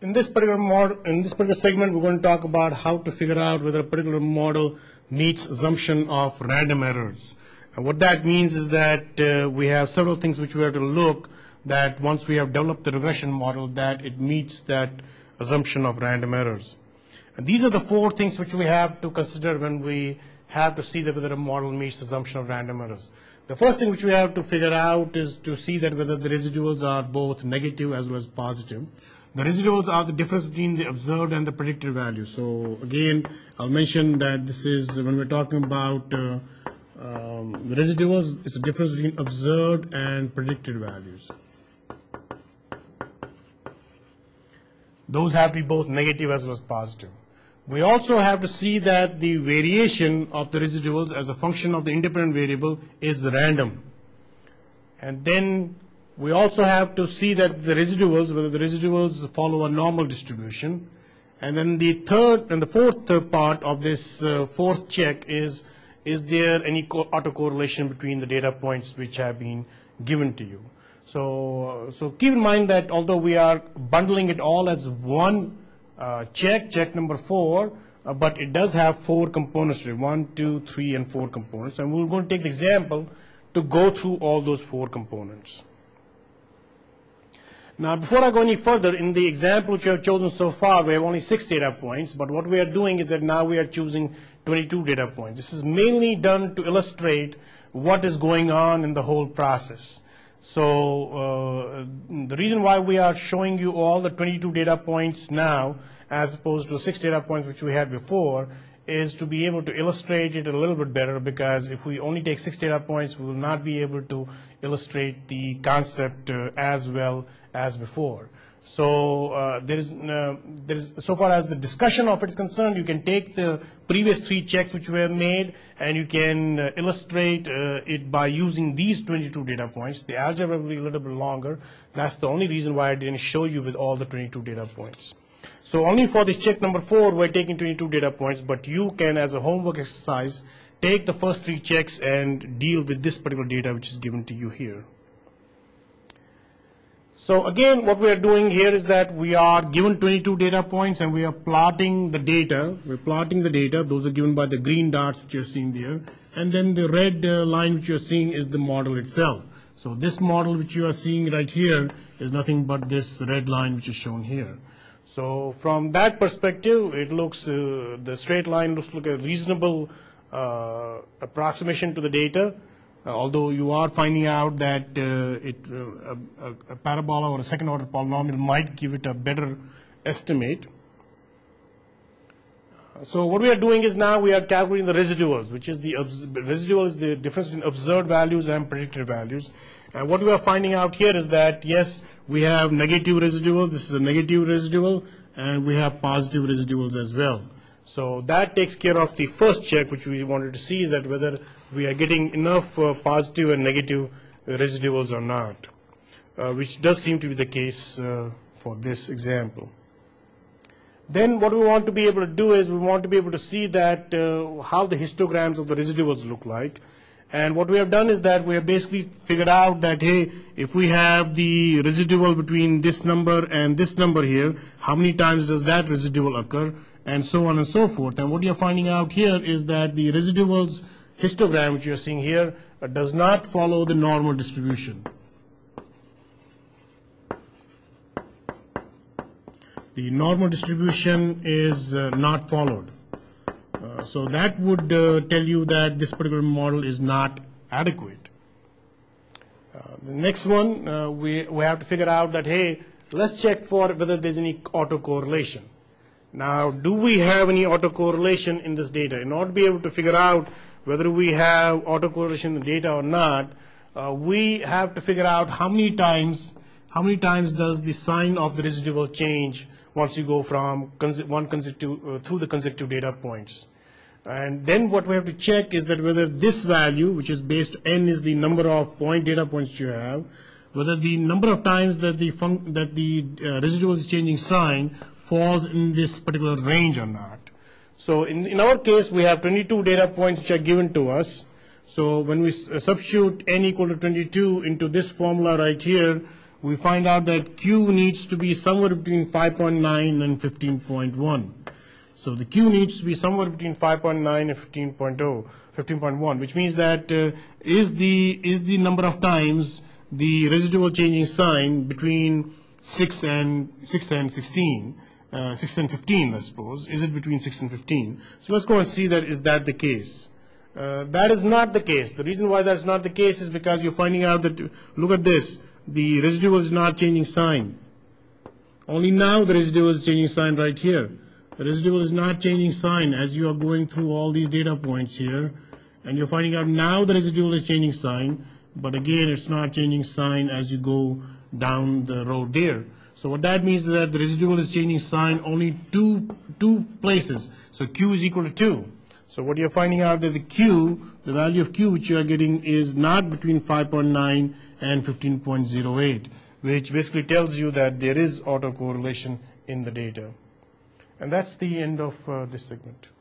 In this particular segment, we're going to talk about how to figure out whether a particular model meets assumption of random errors. And what that means is that we have several things which we have to look that once we have developed the regression model that it meets that assumption of random errors. And these are the four things which we have to consider when we have to see that whether a model meets the assumption of random errors. The first thing which we have to figure out is to see that whether the residuals are both negative as well as positive. The residuals are the difference between the observed and the predicted value. So again, I'll mention that this is when we're talking about the residuals, it's a difference between observed and predicted values. Those have to be both negative as well as positive. We also have to see that the variation of the residuals as a function of the independent variable is random. And then we also have to see that the residuals, whether the residuals follow a normal distribution. And then the third and the fourth part of this fourth check is there any autocorrelation between the data points which have been given to you. So keep in mind that although we are bundling it all as one check number 4, but it does have 4 components to it, 1, 2, 3, and 4 components. And we're going to take the example to go through all those 4 components. Now, before I go any further, in the example which I have chosen so far, we have only 6 data points, but what we are doing is that now we are choosing 22 data points. This is mainly done to illustrate what is going on in the whole process. So the reason why we are showing you all the 22 data points now, as opposed to 6 data points which we had before, is to be able to illustrate it a little bit better, because if we only take 6 data points, we will not be able to illustrate the concept as well as before. So there is so far as the discussion of it is concerned, you can take the previous 3 checks which were made and you can illustrate it by using these 22 data points. The algebra will be a little bit longer. That's the only reason why I didn't show you with all the 22 data points. So only for this check number 4 we're taking 22 data points, but you can, as a homework exercise, take the first 3 checks and deal with this particular data which is given to you here. So again, what we are doing here is that we are given 22 data points and we are plotting the data. We're plotting the data. Those are given by the green dots which you're seeing there. And then the red line which you're seeing is the model itself. So this model which you are seeing right here is nothing but this red line which is shown here. So from that perspective, it looks, the straight line looks like a reasonable approximation to the data. Although you are finding out that a parabola or a second order polynomial might give it a better estimate. So what we are doing is now we are calculating the residuals, which is the residual is the difference between observed values and predicted values. And what we are finding out here is that yes, we have negative residuals. This is a negative residual, and we have positive residuals as well. So that takes care of the first check, which we wanted to see, that whether we are getting enough positive and negative residuals or not, which does seem to be the case for this example. Then what we want to be able to do is we want to be able to see that how the histograms of the residuals look like. And what we have done is that we have basically figured out that, hey, if we have the residual between this number and this number here, how many times does that residual occur, and so on and so forth. And what you're finding out here is that the residuals histogram, which you're seeing here, does not follow the normal distribution. The normal distribution is not followed. So that would tell you that this particular model is not adequate. The next one, we have to figure out that, hey, let's check for whether there's any autocorrelation. Now, do we have any autocorrelation in this data? In order to be able to figure out whether we have autocorrelation in the data or not, we have to figure out how many times does the sign of the residual change once you go from one consecutive through the consecutive data points. And then what we have to check is that whether this value, which is based n is the number of data points you have, whether the number of times that the residual is changing sign falls in this particular range or not. So in our case, we have 22 data points which are given to us. So when we substitute n equal to 22 into this formula right here, we find out that Q needs to be somewhere between 5.9 and 15.1. So the Q needs to be somewhere between 5.9 and 15.1, which means that is the number of times the residual changing sign between 6 and 16, 6 and 15, I suppose. Is it between 6 and 15? So let's go and see that is that the case. That is not the case. The reason why that's not the case is because you're finding out that, look at this, the residual is not changing sign. Only now the residual is changing sign right here. The residual is not changing sign as you are going through all these data points here, and you're finding out now the residual is changing sign, but again it's not changing sign as you go down the road there. So what that means is that the residual is changing sign only two places. So Q is equal to 2. So what you're finding out that the Q, the value of Q which you are getting is not between 5.9 and 15.08, which basically tells you that there is autocorrelation in the data. And that's the end of this segment.